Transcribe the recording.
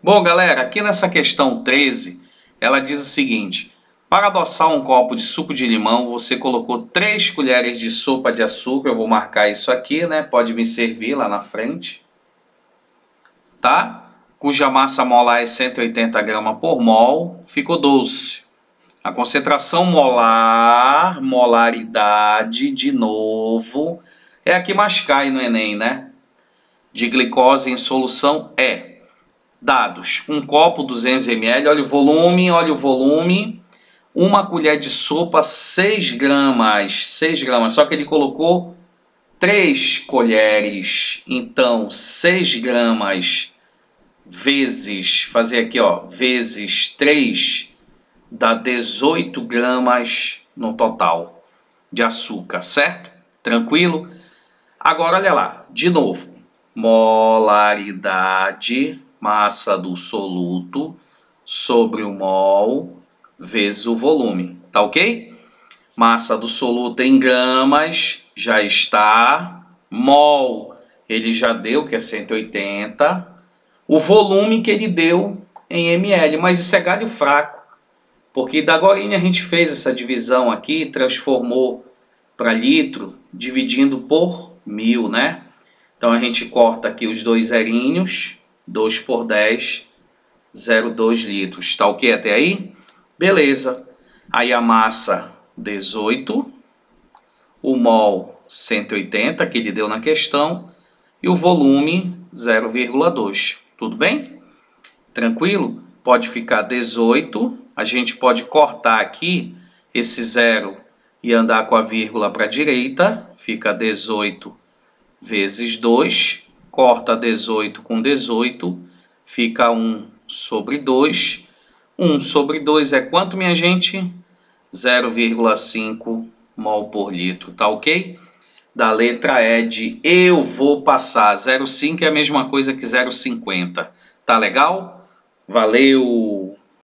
Bom, galera, aqui nessa questão 13, ela diz o seguinte: para adoçar um copo de suco de limão, você colocou 3 colheres de sopa de açúcar. Eu vou marcar isso aqui, né? Pode me servir lá na frente. Tá? Cuja massa molar é 180 gramas por mol. Ficou doce. A concentração molar, molaridade, de novo, é a que mais cai no Enem, né? De glicose em solução é: dados, um copo 200 ml, olha o volume, uma colher de sopa, 6 gramas, só que ele colocou 3 colheres, então 6 gramas vezes, fazer aqui ó, vezes 3, dá 18 gramas no total de açúcar, certo? Tranquilo? Agora olha lá, de novo, molaridade, massa do soluto sobre o mol vezes o volume, tá ok? Massa do soluto em gramas já está, mol ele já deu, que é 180, o volume que ele deu em ml, mas isso é galho fraco, porque da agorinha a gente fez essa divisão aqui, transformou para litro, dividindo por 1000, né? Então a gente corta aqui os dois zerinhos, 2 por 10, 0,2 litros. Tá ok até aí? Beleza. Aí a massa 18, o mol 180, que ele deu na questão, e o volume 0,2. Tudo bem? Tranquilo? Pode ficar 18. A gente pode cortar aqui esse 0 e andar com a vírgula para a direita. Fica 18 vezes 2. Corta 18 com 18. Fica 1 sobre 2. 1 sobre 2 é quanto, minha gente? 0,5 mol por litro. Tá ok? Da letra E de eu vou passar. 0,5 é a mesma coisa que 0,50. Tá legal? Valeu!